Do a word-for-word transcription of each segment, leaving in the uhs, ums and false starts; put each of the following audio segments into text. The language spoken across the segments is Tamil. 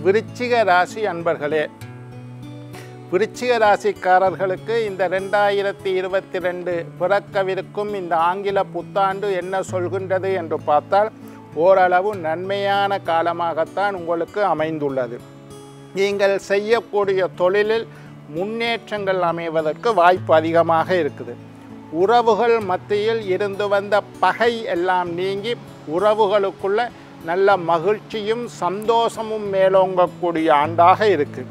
விருச்சிக ராசி அன்பர்களே, விருச்சிக ராசிக்காரர்களுக்கு இந்த ரெண்டாயிரத்தி இருபத்தி ரெண்டு பிறக்கவிருக்கும் இந்த ஆங்கில புத்தாண்டு என்ன சொல்கின்றது என்று பார்த்தால் ஓரளவு நன்மையான காலமாகத்தான் உங்களுக்கு அமைந்துள்ளது. நீங்கள் செய்யக்கூடிய தொழிலில் முன்னேற்றங்கள் அமைவதற்கு வாய்ப்பு அதிகமாக இருக்குது. உறவுகள் மத்தியில் இருந்து வந்த பகை எல்லாம் நீங்கி உறவுகளுக்குள்ள நல்ல மகிழ்ச்சியும் சந்தோஷமும் மேலோங்கக்கூடிய ஆண்டாக இருக்குது.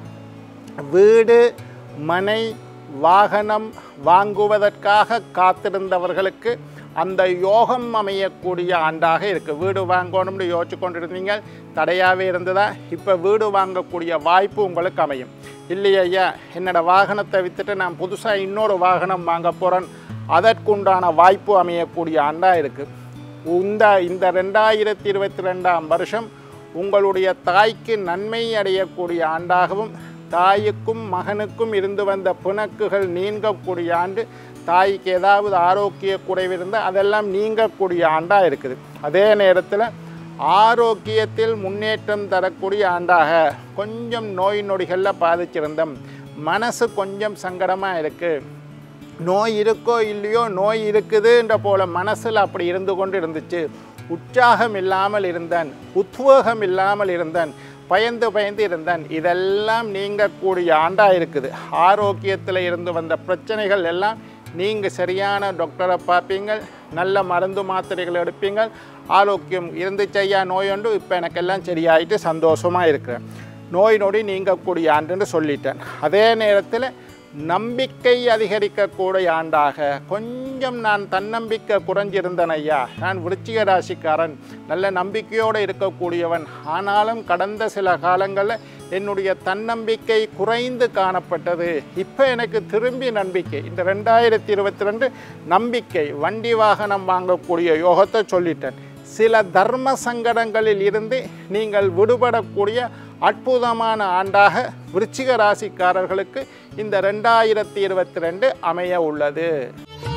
வீடு மனை வாகனம் வாங்குவதற்காக காத்திருந்தவர்களுக்கு அந்த யோகம் அமையக்கூடிய ஆண்டாக இருக்குது. வீடு வாங்கணும்னு யோசிச்சு கொண்டிருந்தீங்க, தடையாகவே இருந்ததா, இப்போ வீடு வாங்கக்கூடிய வாய்ப்பு உங்களுக்கு அமையும். இல்லையா, என்னோடய வாகனத்தை விற்றுட்டு நான் புதுசாக இன்னொரு வாகனம் வாங்க போகிறேன், அதற்குண்டான வாய்ப்பு அமையக்கூடிய ஆண்டாக இருக்குது. இந்த இந்த ரெண்டாயிரத்தி இருபத்தி ரெண்டாம் வருஷம் உங்களுடைய தாய்க்கு நன்மை அடையக்கூடிய ஆண்டாகவும் தாய்க்கும் மகனுக்கும் இருந்து வந்த பிணக்குகள் நீங்கக்கூடிய ஆண்டு, தாய்க்கு ஏதாவது ஆரோக்கிய குறைவு இருந்தால் அதெல்லாம் நீங்கக்கூடிய ஆண்டாக இருக்குது. அதே நேரத்தில் ஆரோக்கியத்தில் முன்னேற்றம் தரக்கூடிய ஆண்டாக கொஞ்சம் நோய் நொடிகளில் பாதிச்சிருந்தோம். மனசு கொஞ்சம் சங்கடமாக இருக்குது. நோய் இருக்கோ இல்லையோ, நோய் இருக்குதுன்ற போல் மனசில் அப்படி இருந்து கொண்டு இருந்துச்சு. உற்சாகம் இல்லாமல் இருந்தேன், உத்வேகம் இல்லாமல் இருந்தேன், பயந்து பயந்து இருந்தேன். இதெல்லாம் நீங்கக்கூடிய ஆண்டாக இருக்குது. ஆரோக்கியத்தில் இருந்து வந்த பிரச்சனைகள் எல்லாம் நீங்கள் சரியான டாக்டரை பார்ப்பீங்க, நல்ல மருந்து மாத்திரைகள் எடுப்பீங்க. ஆரோக்கியம் இருந்துச்சையா நோயொன்று, இப்போ எனக்கெல்லாம் சரியாயிட்டு சந்தோஷமாக இருக்கிறேன். நோய் நொடி நீங்கக்கூடிய ஆண்டுன்னு சொல்லிட்டேன். அதே நேரத்தில் நம்பிக்கை அதிகரிக்கக்கூடிய ஆண்டாக, கொஞ்சம் நான் தன்னம்பிக்கை குறைஞ்சிருந்தேன் ஐயா, நான் விருச்சிக ராசிக்காரன், நல்ல நம்பிக்கையோடு இருக்கக்கூடியவன், ஆனாலும் கடந்த சில காலங்களில் என்னுடைய தன்னம்பிக்கை குறைந்து காணப்பட்டது. இப்போ எனக்கு திரும்பி நம்பிக்கை, இந்த ரெண்டாயிரத்தி இருபத்தி ரெண்டு நம்பிக்கை, வண்டி வாகனம் வாங்கக்கூடிய யோகத்தை சொல்லிட்டேன். சில தர்ம சங்கடங்களில் இருந்து நீங்கள் விடுபடக்கூடிய அற்புதமான ஆண்டாக விருச்சிக ராசிக்காரர்களுக்கு இந்த ரெண்டாயிரத்தி இருபத்தி ரெண்டு அமைய உள்ளது.